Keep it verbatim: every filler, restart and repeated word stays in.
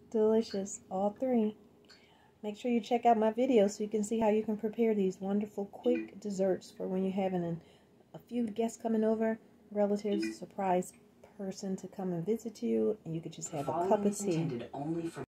Delicious, all three. Make sure you check out my video so you can see how you can prepare these wonderful quick desserts for when you're having an, a few guests coming over, relatives, surprise person to come and visit you, and you could just have a cup of tea.